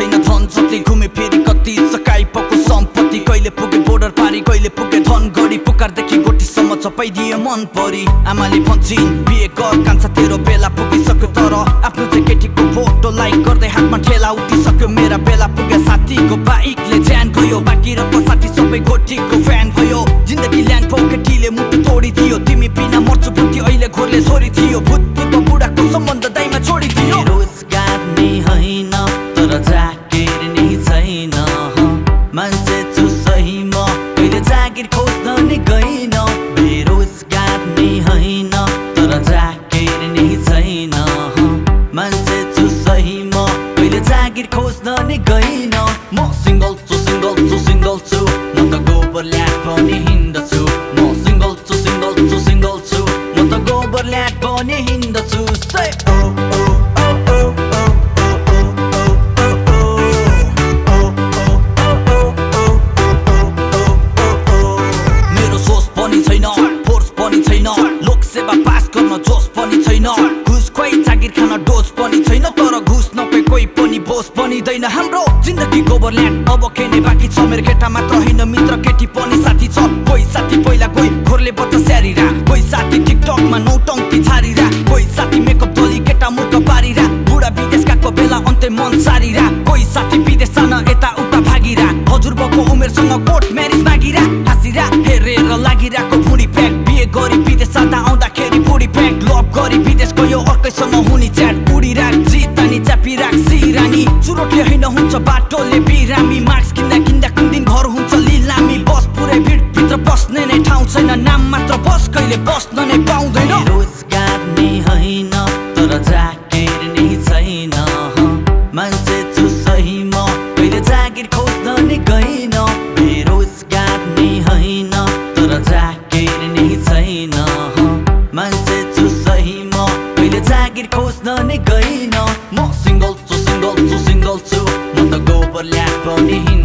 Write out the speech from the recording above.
छैन धन जति घुमे फेरि कति सकाइ पको सम्पत्ति कहिले पुगे बोर्डर पारी कहिले पुगे धन गढी पुकारदेखि गोटीसम्म चपाइदिए मन परी आमाले भन्छिन् बिहे गर कान्छा तेरो बेला पुगिसक्यो तर आफ्नो चाहिँ केटीको फोटो लाइक गर्दै हातमा ठेला उठिसक्यो मेरा बेला पुगे साथीको बाइकले ज्यान गयो बाँकी र साथी सबै गोटीको फ्यान भयो जिन्दगी ल्यान्ड केटीले मुटु तोडिदियो तिमी बिना मर्छु भन्थी अहिले घोरले छोरी थियो भूतपूर्व बुढाको सम्बन्ध दाइमा छोडिदियो रोजगार नै होइन तर जागिर नै छैन मान्छे छु सही म कहिले जागिर खोज्न नै गइन बेरोजगार नै होइन तर जागिर नै छैन मान्छे छु सही म कहिले जागिर खोज्न नै गइन म सिंगल छु म त गोबर ल्याट पनि हिँड्दछु म सिंगल छु म त गोबर ल्याट पनि हिँड्दछु मेरो सोच पनि छैन फोर्स पनि छैन लोकसेवा पास गर्न जोस पनि छैन घुस खुवाई जागिर खान डोज पनि छैन तर घुस नपाए कोही पनि बोस पनि दैन हाम्रो जिन्दगी गोबर ल्यान्ड अब केने बाँकी छ मेरो केटा मात्र होइन मित्र केटी पनि साथी छ कोही साथी पहिला कोही घोरले बच्चा स्याहारिरा कोही साथी टिकटकमा नौटङ्की छारिरा कोही साथी मेकअप दली केटा मुर्ख पारिरा बुढा विदेश गएको बेला अन्त्य मन सारिरा कोही साथी विदेश जान यता उता भागिरा हजुरबाको उमेरसँग कोर्ट म्यारेज मागिरा हाँसिरा हेरेर लागिराको बुढी प्याक बिहे गरी विदेश जाँदा आउँदाखेरि बुढी प्याक लभ गरी विदेश गयो अर्कैसँग हुने च्याट उडिराख जितानी च्यापिराख सिरानी चुरोटले होइन हुन्छ बाटोले बिरामी मार्क्स किन्दा कुन दिन घर हुन्छ लिलामी बस पुरै भिडभित्र बस्ने नै ठाउँ छैन नाम मात्र बस कहिले बस्न नै पाउँदैन रोजगार नै होइन तर जागिर नै छैन मान्छे छु सही म कहिले जागिर खोज्न नै गइन बेरोजगार नै होइन तर जागिर नै छैन मान्छे छु सही म कहिले जागिर खोज्न नै गइन म सिंगल छु म त गोबर ल्याट पनि